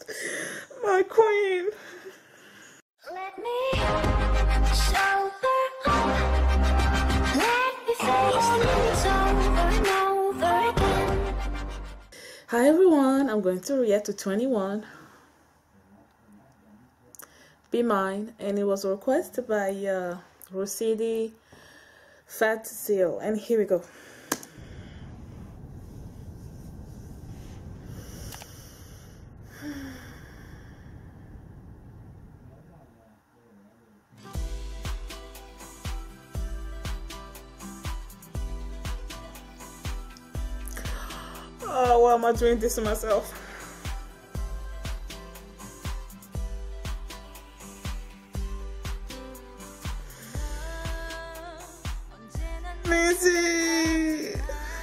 My queen. Let me show her up. Let me face things over and over again. Hi everyone, I'm going to react to 21 Be Mine, and it was requested by Rosidi Fat Seal, and here we go. Oh, why am I doing this to myself? Missy!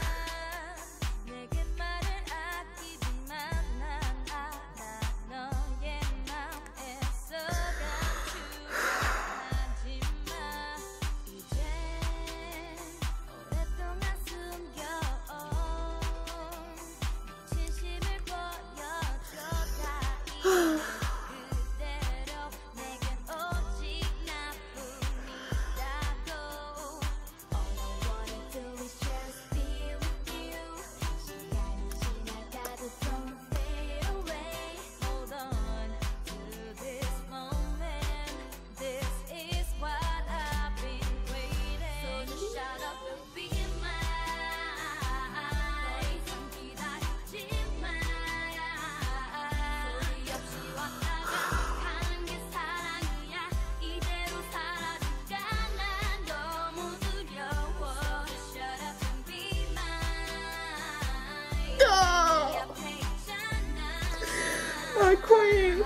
My queen.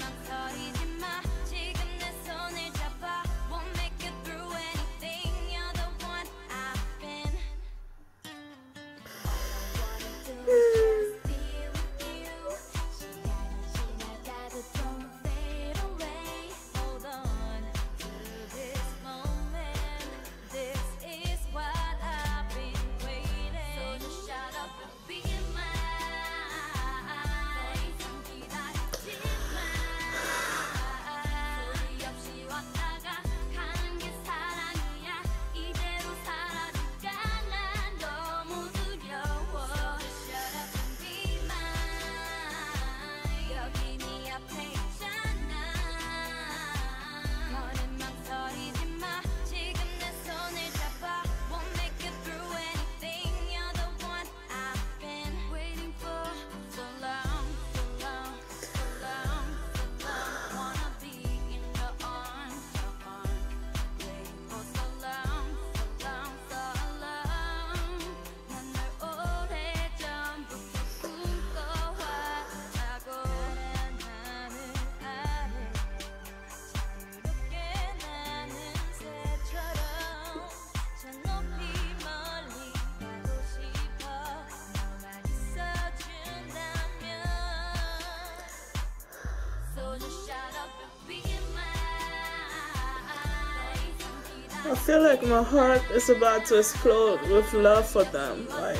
I feel like my heart is about to explode with love for them. Like,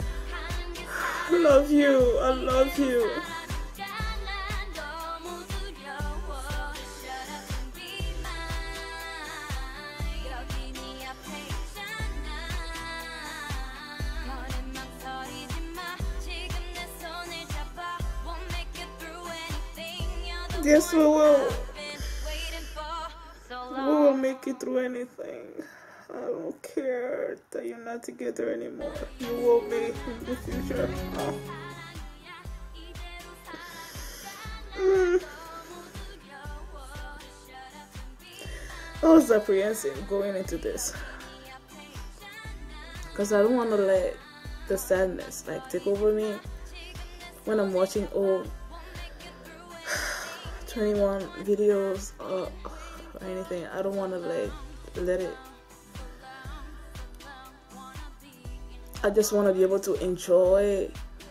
I love you, I love you. Yes, we will. We will make it through anything. I don't care that you're not together anymore. You will be in the future. I was apprehensive going into this because I don't want to let the sadness like take over me when I'm watching old 21 videos or anything. I don't want to let it. I just want to be able to enjoy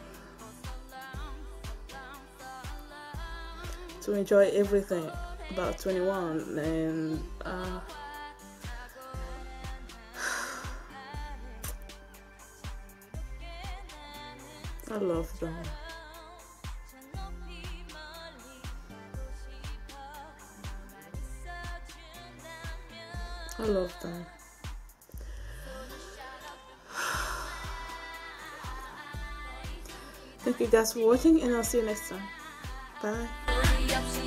everything about 21, and I love them. I love them. Thank you guys for watching, and I'll see you next time. Bye.